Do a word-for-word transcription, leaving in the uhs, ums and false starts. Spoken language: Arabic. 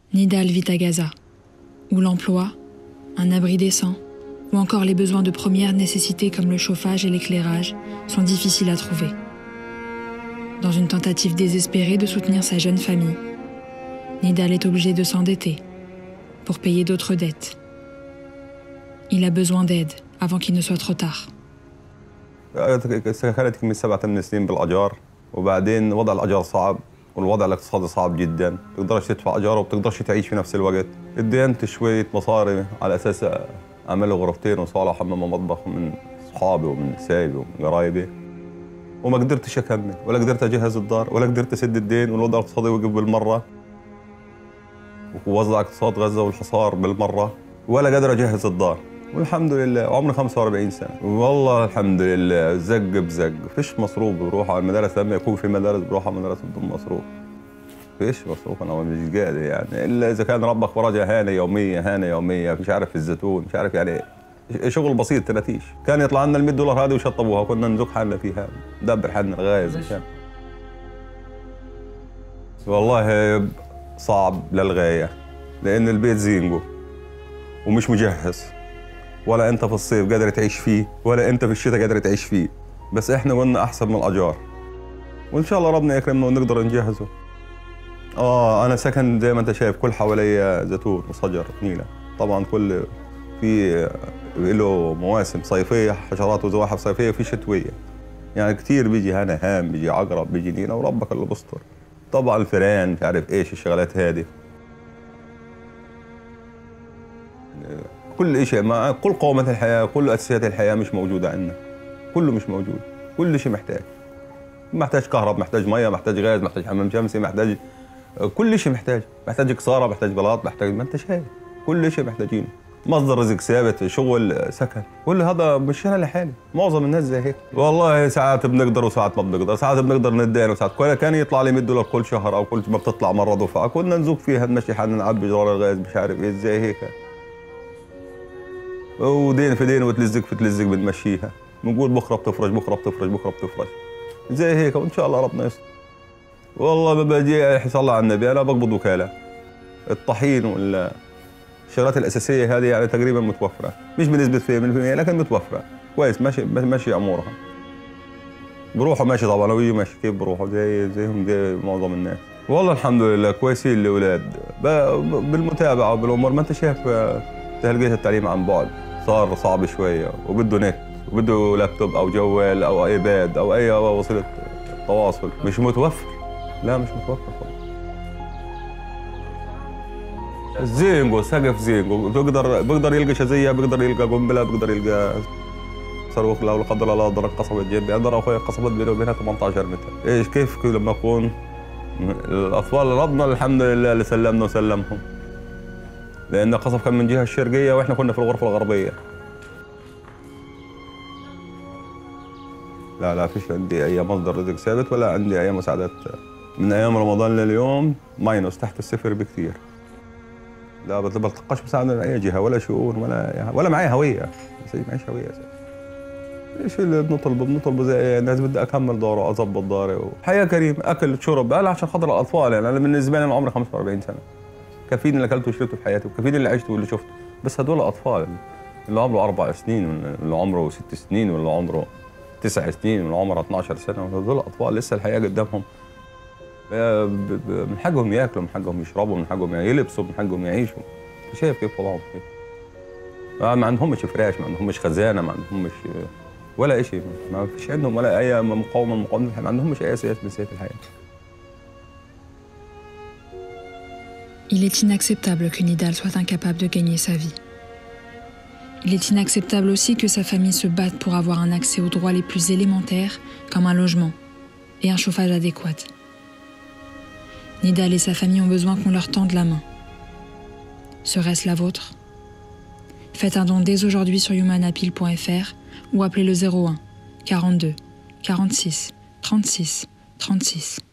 Nidal vit à Gaza, où l'emploi, un abri décent, ou encore les besoins de première nécessité comme le chauffage et l'éclairage sont difficiles à trouver. Dans une tentative désespérée de soutenir sa jeune famille, Nidal est obligé de s'endetter pour payer d'autres dettes. Il a besoin d'aide avant qu'il ne soit trop tard. سكنت من سبعة ثمان سنين بالأجار وبعدين وضع الأجار صعب والوضع الاقتصادي صعب جدا، ما بتقدرش تدفع أجار وبتقدرش تعيش في نفس الوقت. اتدينت شوية مصاري على أساس أعمل غرفتين وصالة وحمام ومطبخ من أصحابي ومن نسايبي ومن قرايبي، وما قدرتش أكمل ولا قدرت أجهز الدار ولا قدرت أسد الدين، والوضع الاقتصادي وقف بالمرة، ووضع اقتصاد غزة والحصار بالمرة، ولا قادر أجهز الدار. والحمد لله عمري خمسة وأربعين سنة، والله الحمد لله زق بزق، فيش مصروف بروح على المدارس، لما يكون في مدارس بروح على المدارس بدون مصروف. فيش مصروف، أنا مش قادر يعني، إلا إذا كان ربك فرجها هانة يومية هانة يومية، مش عارف في الزيتون، مش عارف يعني شغل بسيط تلاتيش. كان يطلع لنا ال مية دولار هذه وشطبوها وكنا نزق حالنا فيها، ندبر حالنا الغاز. والله صعب للغاية، لأن البيت زينجو ومش مجهز، ولا انت في الصيف قادر تعيش فيه ولا انت في الشتاء قادر تعيش فيه، بس احنا قلنا احسن من الاجار، وان شاء الله ربنا يكرمنا ونقدر نجهزه. اه انا سكن زي ما انت شايف كل حواليا زيتون وشجر نيله، طبعا كل في له مواسم صيفيه حشرات وزواحف صيفيه وفي شتويه، يعني كثير بيجي هنا هام، بيجي عقرب، بيجي نيله، وربك اللي بيستر. طبعا الفيران مش عارف ايش الشغلات هذه، كل شيء، مع كل قوامات الحياة، كل أساسيات الحياة مش موجودة عندنا، كله مش موجود، كل شيء محتاج، محتاج كهرب، محتاج مية، محتاج غاز، محتاج حمام شمسي، محتاج كل شيء، محتاج محتاج كسارة، محتاج بلاط، محتاج، ما أنت شايف كل شيء محتاجينه، مصدر رزق ثابت، شغل، سكن، كل هذا مش أنا لحالي، معظم الناس زي هيك. والله ساعات بنقدر وساعات ما بنقدر، ساعات بنقدر ندين وساعات كان يطلع لي مية دولار كل شهر، أو كل ما بتطلع مرة دفعة كنا نزوق فيها نمشي حالنا، نعبي جرار الغاز مش عارف إيه زي هيك، ودين في دين وتلزق في تلزق بنمشيها، بنقول بكره بتفرج بكره بتفرج بكره بتفرج زي هيك، وان شاء الله ربنا يستر. والله ما بجي صلى على النبي، انا بقبض وكاله، الطحين والشغلات الاساسيه هذه يعني تقريبا متوفره، مش بنسبه في بالمية لكن متوفره كويس، ماشي ماشي امورها. بروحوا ماشي طبعا، ويجي ماشي كيف بروحوا زي زيهم زي معظم الناس. والله الحمد لله كويسين الاولاد بالمتابعه وبالامور، ما انت شايف تلقيت التعليم عن بعد صار صعب شويه، وبده نت وبده لابتوب او جوال او ايباد او اي وسيله تواصل، مش متوفر، لا مش متوفر خالص. زينجو سقف زينجو، بيقدر بيقدر يلقى شظيه، بيقدر يلقى قنبله، بيقدر يلقى صاروخ، لو لا قدر الله ضرب قصبت جنبي، انا اخوي قصبت بيني وبينها ثمانية عشر متر، ايش كيف لما اكون الاطفال ربنا الحمد لله اللي سلمنا وسلمهم، لأن القصف كان من الجهة الشرقية وإحنا كنا في الغرفة الغربية. لا لا فيش عندي أي مصدر رزق ثابت ولا عندي أي مساعدات، من أيام رمضان لليوم ماينوس تحت الصفر بكثير. لا بتلقاش مساعدة من أي جهة ولا شؤون ولا ولا معي هوية، معيش هوية. ايش اللي بنطلبه؟ بنطلبه زي الناس، بدي أكمل دوري وأظبط داري، حياة كريمة، أكل شرب، أنا عشان خاطر الأطفال، يعني أنا بالنسبة لي أنا عمري خمسة وأربعين سنة. كفيني اللي اكلته وشربته في حياتي، وكفيني اللي عشته واللي شفته، بس هدول اطفال اللي عمره اربع سنين واللي عمره ست سنين واللي عمره تسع سنين واللي عمره اثناشر سنه، هدول اطفال لسه الحياه قدامهم، من حقهم ياكلوا، من حقهم يشربوا، من حقهم يلبسوا، من حقهم يعيشوا. انت شايف كيف وضعهم كيف؟ ما عندهمش فراش، ما عندهمش خزانه، ما عندهمش ولا شيء، ما فيش عندهم ولا اي مقاومه مقاومه الحياه، ما عندهمش اي اساس من اساسيات الحياه. Il est inacceptable que Nidal soit incapable de gagner sa vie. Il est inacceptable aussi que sa famille se batte pour avoir un accès aux droits les plus élémentaires, comme un logement et un chauffage adéquat. Nidal et sa famille ont besoin qu'on leur tende la main. Serait-ce la vôtre? Faites un don dès aujourd'hui sur human appeal point f r ou appelez le zéro un quarante-deux quarante-six trente-six trente-six.